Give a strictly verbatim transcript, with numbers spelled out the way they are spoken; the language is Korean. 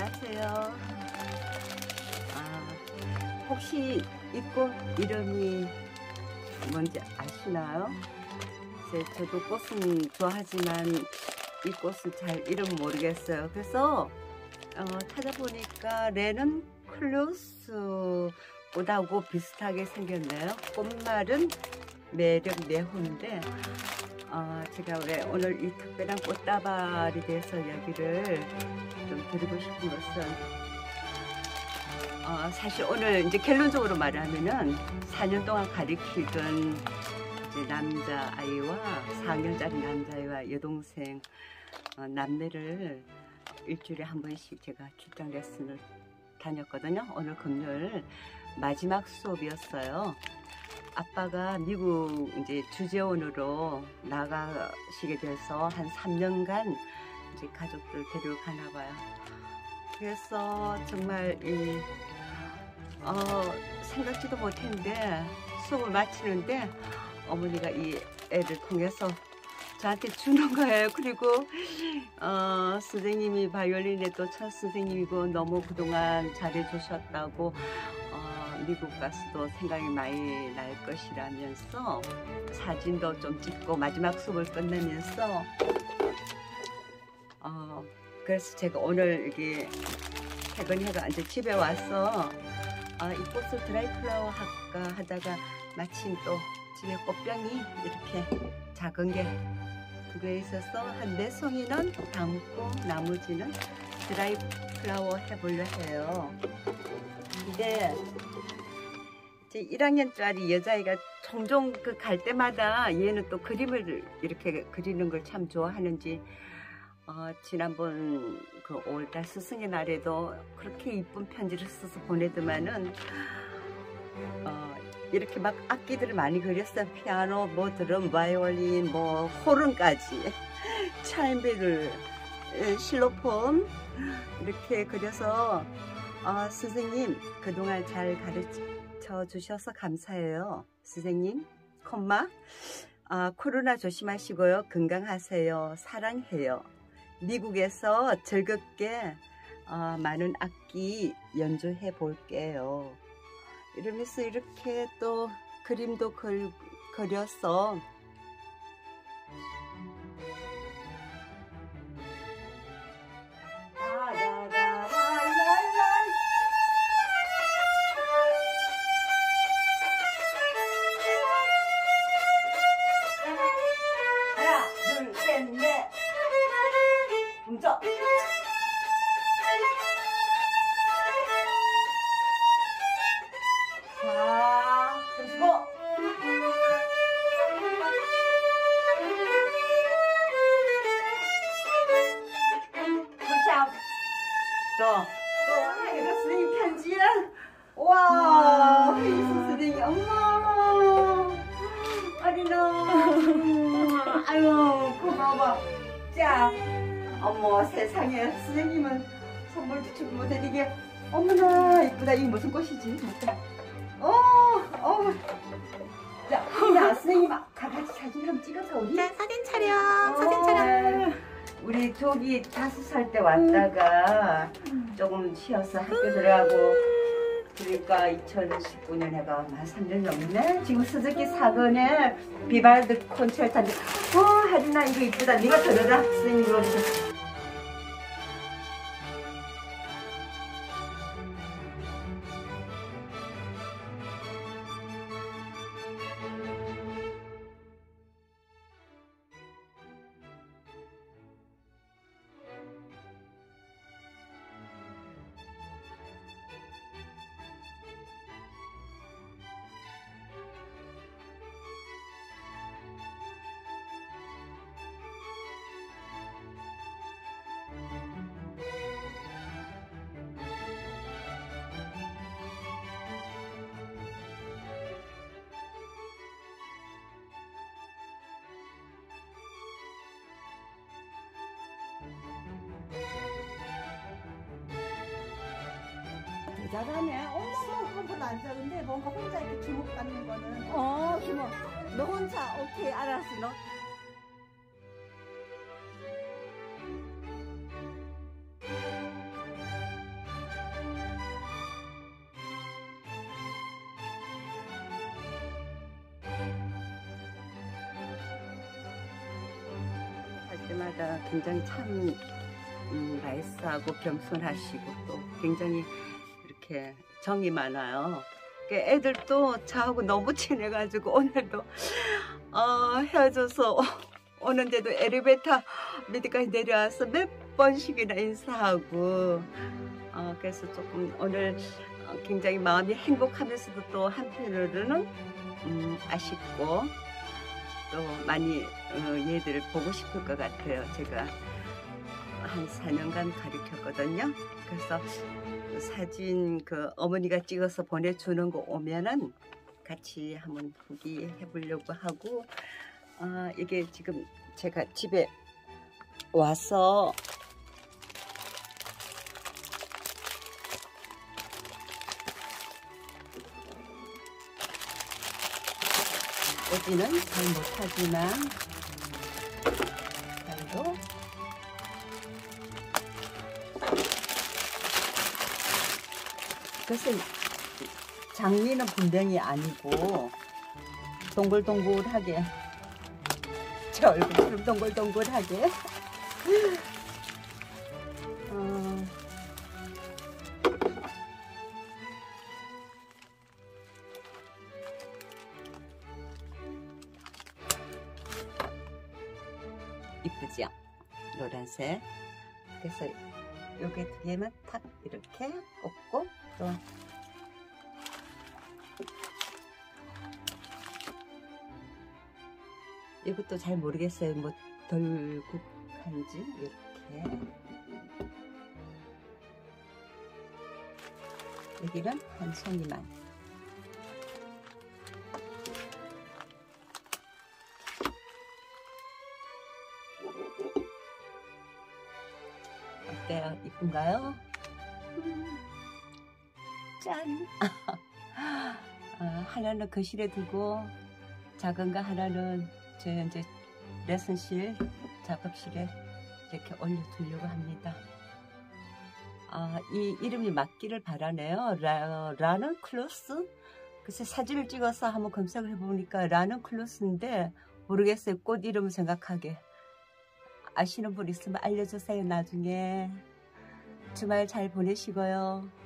안녕하세요. 아, 혹시 이 꽃 이름이 뭔지 아시나요? 네, 저도 꽃은 좋아하지만 이 꽃은 잘 이름 모르겠어요. 그래서 어, 찾아보니까 레는 클로스보다고 비슷하게 생겼네요. 꽃말은 매력 내호인데 어, 제가 왜 오늘 이 특별한 꽃다발에 대해서 이야기를 좀 드리고 싶은 것은 어, 사실 오늘 이제 결론적으로 말하면은 사 년 동안 가르치던 이제 남자아이와 사 학년짜리 남자아이와 여동생 어, 남매를 일주일에 한 번씩 제가 출장 레슨을 다녔거든요. 오늘 금요일 마지막 수업이었어요. 아빠가 미국 이제 주재원으로 나가시게 돼서 한 삼 년간 이제 가족들 데려가나 봐요. 그래서 정말 이 어, 생각지도 못했는데 수업을 마치는데 어머니가 이 애를 통해서 저한테 주는 거예요. 그리고 어, 선생님이 바이올린의 또 첫 선생님이고 너무 그동안 잘해주셨다고 어, 미국 가서도 생각이 많이 날 것이라면서 사진도 좀 찍고 마지막 수업을 끝내면서 어, 그래서 제가 오늘 여기 퇴근해가 이제 집에 와서 아, 이 꽃을 드라이 플라워 할까 하다가 마침 또 집에 꽃병이 이렇게 작은 게 두 개 있어서 한 네 송이는 담고 나머지는 드라이 플라워 해보려 해요. 근데 이제 일 학년짜리 여자아이가 종종 그 갈 때마다 얘는 또 그림을 이렇게 그리는 걸 참 좋아하는지 어, 지난번 그 오월달 스승의 날에도 그렇게 이쁜 편지를 써서 보내더만은 어, 이렇게 막 악기들을 많이 그렸어요. 피아노, 뭐 드럼, 바이올린, 뭐 호른까지, 차임벨을, 실로폰 이렇게 그려서 어, 선생님 그동안 잘 가르쳐 주셔서 감사해요. 선생님, 콤마, 어, 코로나 조심하시고요. 건강하세요. 사랑해요. 미국에서 즐겁게 어, 많은 악기 연주해 볼게요. 이러면서 이렇게 또 그림도 그, 그려서 하나, 둘, 셋, 넷 뭉쳐. 자, 그리고 푸시업. 또, 또, 이거 선생님 편지야. 와, 페이스 선생님, 엄마. 어린아. 아유, 고마워. 자, 어머, 세상에. 선생님은 선물 주축 못해드리게. 어머나, 이쁘다. 이게 무슨 꽃이지? 어, 어. 야, 야, 선생님, 다 같이 사진 한번 찍어서 우리. 자, 사진 촬영, 어, 사진 촬영. 우리 저기 다섯 살 때 왔다가 음. 조금 쉬어서 학교 들어가고, 그러니까 이천십구 년 해가 한 삼 년 넘네? 지금 스즈키 사건에 비발드 콘체르타인데, 어, 하린아, 이거 이쁘다. 네가 들어라. 선생님, 이거. 대단하네. 엄마 그건 안 작은데 뭔가 혼자 이렇게 주목받는 거는. 어, 주목. 너 혼자 오케이 알았어. 너 때마다 굉장히 참 음, 나이스하고 겸손하시고 또 굉장히 이렇게 정이 많아요. 애들도 저하고 너무 친해가지고 오늘도 어, 헤어져서 오는데도 엘리베이터 밑에까지 내려와서 몇 번씩이나 인사하고 어, 그래서 조금 오늘 굉장히 마음이 행복하면서도 또 한편으로는 음, 아쉽고 또 많이 어, 얘들을 보고 싶을 것 같아요. 제가 한 사 년간 가르쳤거든요. 그래서 사진 그 어머니가 찍어서 보내주는 거 오면은 같이 한번 보기 해보려고 하고 어, 이게 지금 제가 집에 와서 여기는 잘 못하지만 그래도 그것은 장미는 분명히 아니고 동글동글하게 제 얼굴처럼 동글동글하게 어, 이쁘죠? 노란색. 그래서 요게 두 개만 탁 이렇게 꽂고 또 이것도 잘 모르겠어요. 뭐 덜 국한지 이렇게 여기는 한 송이만 어때요? 이쁜가요? 음, 짠! 어, 하나는 거실에 두고 작은 거 하나는 저 이제 레슨실 작업실에 이렇게 올려두려고 합니다. 아, 이 이름이 맞기를 바라네요. 라, 라는 클로스? 글쎄 사진을 찍어서 한번 검색을 해보니까 라는 클로스인데 모르겠어요. 꽃 이름을 생각하게. 아시는 분 있으면 알려주세요. 나중에. 주말 잘 보내시고요.